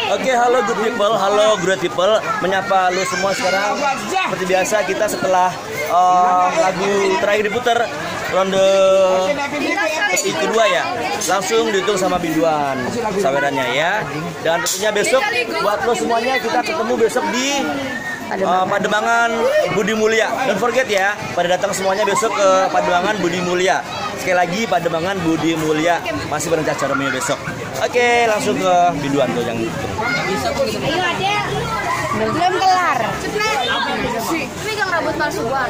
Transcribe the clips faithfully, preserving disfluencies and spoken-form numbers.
Oke, halo good people, halo great people. Menyapa lu semua sekarang. Seperti biasa kita setelah uh, lagu terakhir diputar ronde kedua ya, langsung dihitung sama biduan sawerannya ya. Dan tentunya besok buat lo semuanya kita ketemu besok di uh, Pademangan Budi Mulya. Don't forget ya, pada datang semuanya besok ke Pademangan Budi Mulya. Sekali lagi Pademangan Budi Mulya masih berencana Caca Romeo besok. Oke, langsung ke biduan tuh yang ayo adek, belum kelar. Pegang rambut palsu gua.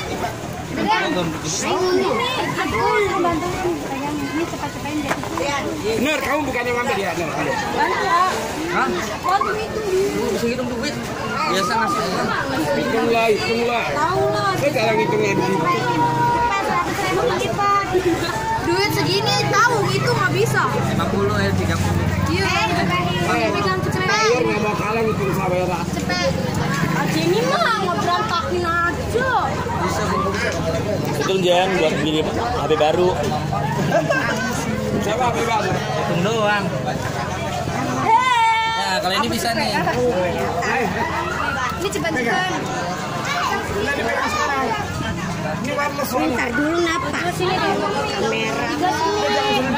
Bener, kamu bukan yang ngambil ya? Bener, bener. Hah? Bisa hitung duit? Biasa ngasih. Hitung lah, hitung lah. Tahu lah. Saya jarang hitungnya di sini. Duit segini tahu itu nggak bisa. lima puluh ya, tiga puluh. Iya. Pegang cepet. Ayo nggak mau kalah hitung saweran. Cepet. Aja ini mah nggak berantakin aja. itu Jen buat beli H P baru. Siapa H P baru? Hitung doang. Hei. Nah, kalau ini bisa nih. Ini cepet-cepet. Bentar dulu napa? Sini deh kamera.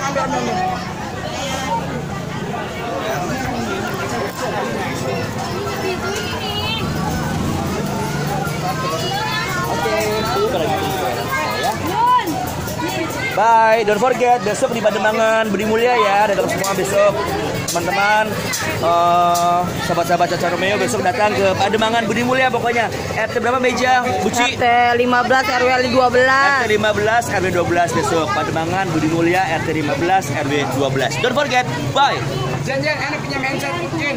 Bye, don't forget besok di Pademangan Budi Mulya ya, datang semua besok teman-teman, uh, sahabat-sahabat Caca Romeo besok datang ke Pademangan Budi Mulya pokoknya. R T berapa meja? Buci? R T lima belas R W dua belas. R T lima belas R W dua belas besok Pademangan Budi Mulya R T lima belas R W dua belas. Don't forget, bye. Janjian anak punya mindset, oke.